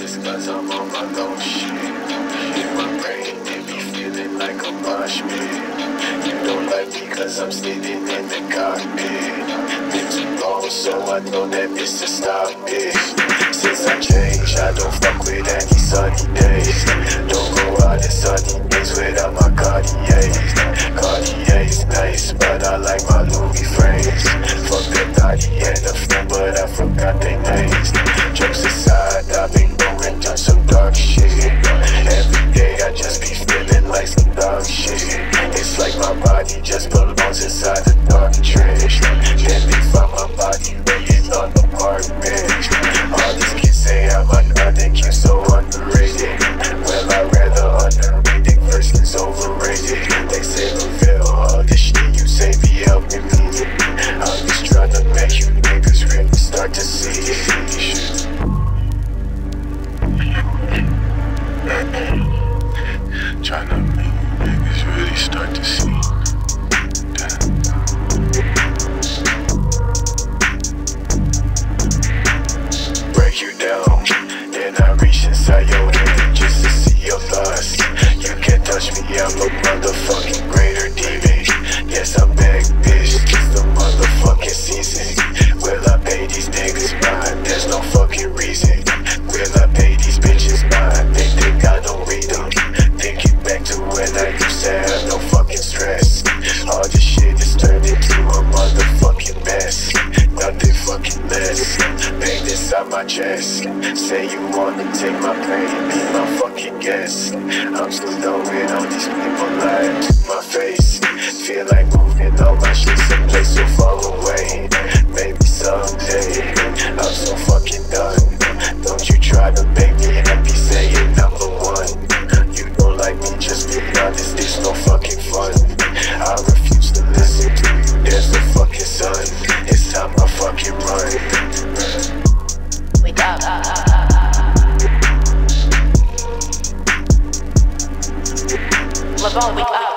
this cause I'm on my low shit. In my brain, it be feeling like a mosh pit. You don't like me cause I'm sitting in the cockpit. Been too long, so I know that it's to stop it. Since I changed, I don't fuck with any sunny days. Don't go out in sunny days without my Cartiers. Cartiers nice, but I like my Louis frames. Fuck the naughty and the fun, but I forgot their names. Jokes aside, I've been going through some dark shit. Every day I just be feeling like some dog shit. It's like my body just belongs inside the dark trench. Then they find my body laying on the park bench. All these kids say I'm think you're so underrated. Well, I'd rather underrated versus overrated. They say Lovell, all this shit you say be helping me. I'm just trying to make you niggas really start to see it. Trying to make you niggas really start to see. Break you down, then I reach inside your head just to see your thoughts. You can't touch me, I'm a motherfucking greater demon. Yes, I'm back, bitch, it's the motherfucking season. Will I pay these niggas mine? There's no fucking reason. Will I pay these bitches mine? They think I don't read them. Thinking back to when I used to have no fucking stress. All this shit is turned into a motherfucking mess. Nothing fucking less. Pain inside my chest. Say you wanna take my pain, be my fucking guest. I'm still knowing all these people lying to my face. Feel like moving all my shit someplace so far away. Maybe someday. I'm so fucking done. Don't you try to make me happy saying I'm the one. You don't like me, just be honest, it's no fucking fun. I refuse to listen to you, there's the fucking sun. It's time I fucking run. Wake up. Lovell, wake up.